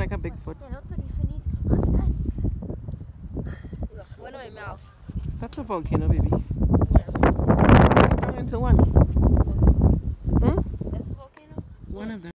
like a Bigfoot. Ugh, went in my mouth. That's a volcano, baby. Break it down into one.